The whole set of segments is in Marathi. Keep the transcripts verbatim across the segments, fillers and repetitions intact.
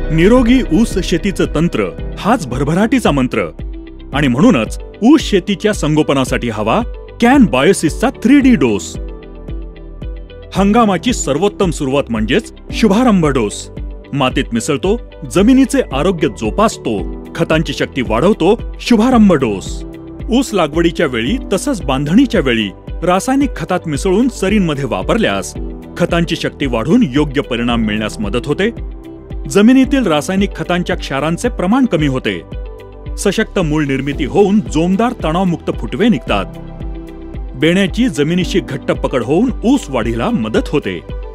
निरोगी ऊस शेतीचं तंत्र हाच भरभराटीचा मंत्र आणि म्हणूनच ऊस शेतीच्या संगोपनासाठी हवा कॅन बायोसिसचा थ्री डी डोस. हंगामाची सर्वोत्तम सुरुवात म्हणजेच शुभारंभ डोस. मातीत मिसळतो, जमिनीचे आरोग्य जोपासतो, खतांची शक्ती वाढवतो. शुभारंभ डोस ऊस लागवडीच्या वेळी तसंच बांधणीच्या वेळी रासायनिक खतात मिसळून सरींमध्ये वापरल्यास खतांची शक्ती वाढून योग्य परिणाम मिळण्यास मदत होते. जमिनीतील रासायनिक खतांच्या क्षारांचे प्रमाण कमी होते. सशक्त मूळ निर्मिती होऊन जोमदार तणावमुक्त फुटवे निघतात. बेण्याची जमिनीशी घट्ट पकड होऊन ऊस वाढीला मदत होते.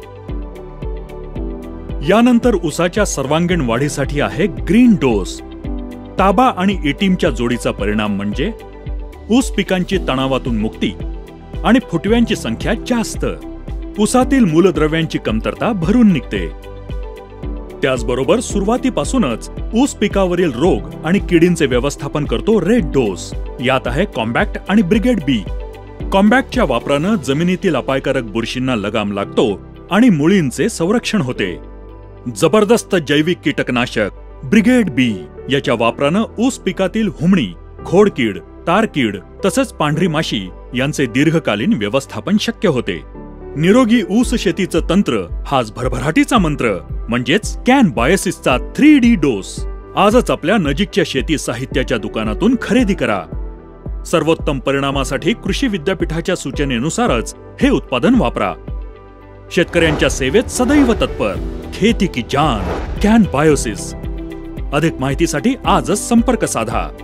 यानंतर ऊसाच्या सर्वांगीण वाढीसाठी आहे ग्रीन डोस. ताबा आणि एटीमच्या जोडीचा परिणाम म्हणजे ऊस पिकांची तणावातून मुक्ती आणि फुटव्यांची संख्या जास्त. ऊसातील मूलद्रव्यांची कमतरता भरून निघते. त्याचबरोबर सुरुवातीपासूनच ऊस पिकावरील रोग आणि किडींचे व्यवस्थापन करतो रेड डोस. यात आहे कॉम्बॅक्ट आणि ब्रिगेड बी. कॉम्बॅक्टच्या वापरानं जमिनीतील अपायकारक बुरशींना लगाम लागतो आणि मुळींचे संरक्षण होते. जबरदस्त जैविक कीटकनाशक ब्रिगेड बी याच्या वापरानं ऊस पिकातील हुमणी, खोडकीड, तारकीड तसंच पांढरी माशी यांचे दीर्घकालीन व्यवस्थापन शक्य होते. निरोगी ऊस शेतीचं तंत्र हाच भरभराटीचा मंत्र म्हणजेच कॅन बायोसिसचा थ्री डी डोस. आजच आपल्या नजीकच्या शेती साहित्याच्या दुकानातून खरेदी करा. सर्वोत्तम परिणामासाठी कृषी विद्यापीठाच्या सूचनेनुसारच हे उत्पादन वापरा. शेतकऱ्यांच्या सेवेत सदैव तत्पर. खेती की जान कॅन बायोसिस. अधिक माहितीसाठी आजच संपर्क साधा.